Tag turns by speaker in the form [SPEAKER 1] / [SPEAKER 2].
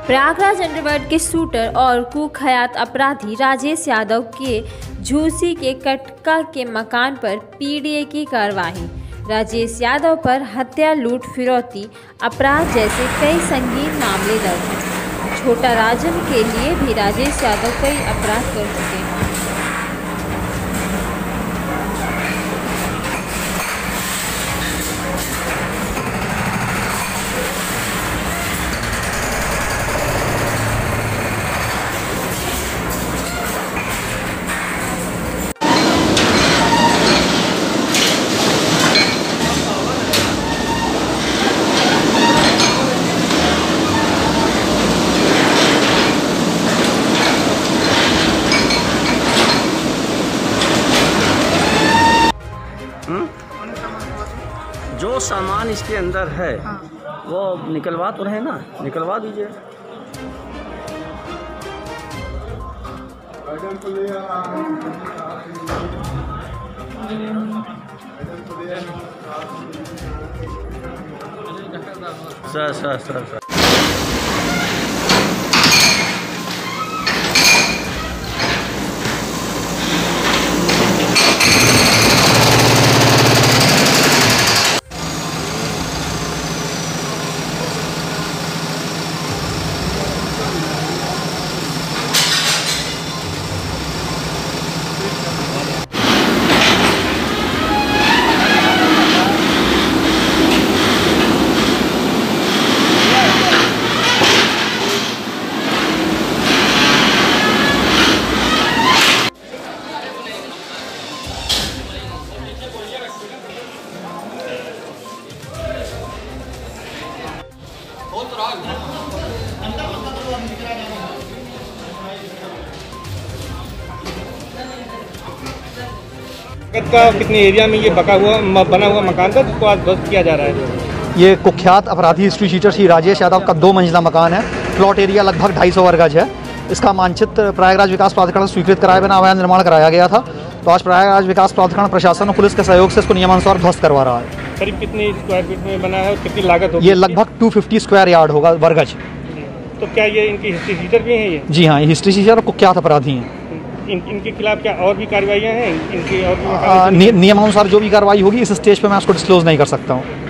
[SPEAKER 1] Prayagraj underworld के shooter और कुख्यात अपराधी राजेश यादव के झूसी के कटका के मकान पर पीडीए की कार्रवाई। राजेश यादव पर हत्या, लूट, फिरौती, अपराध जैसे कई संगीन मामले दर्ज हैं। छोटा राजन के लिए भी राजेश यादव कई अपराध कर चुके हैं।
[SPEAKER 2] जो सामान इसके अंदर है वो निकलवा तो रहे ना, निकलवा दीजिए। सर
[SPEAKER 3] का कितने एरिया में ये बना हुआ मकान था जिसको आज ध्वस्त किया जा रहा है?
[SPEAKER 4] ये कुख्यात अपराधी हिस्ट्री शीटर श्री राजेश यादव का 2 मंजिला मकान है। प्लॉट एरिया लगभग 250 वर्ग गज है। इसका मानचित्र प्रयागराज विकास प्राधिकरण स्वीकृत कराए बिना अवैध निर्माण कराया गया था। तो आज प्रयागराज विकास प्राधिकरण प्रशासन और पुलिस के सहयोग से इसको नियमानुसार ध्वस्त करवा रहा है।
[SPEAKER 3] करीब कितनी स्क्वायर फीट में बना है और कितनी लागत होगी?
[SPEAKER 4] ये लगभग 250 स्क्वायर यार्ड होगा, वर्गज।
[SPEAKER 3] तो क्या ये इनकी हिस्ट्री शीटर भी है? ये जी
[SPEAKER 4] हाँ, ये हिस्ट्री शीटर और कुख्यात अपराधी हैं।
[SPEAKER 3] इनके खिलाफ क्या और भी कार्रवाइयाँ हैं? इनकी और भी नियमानुसार
[SPEAKER 4] जो भी कार्रवाई होगी इस स्टेज पे मैं उसको डिस्क्लोज नहीं कर सकता हूँ।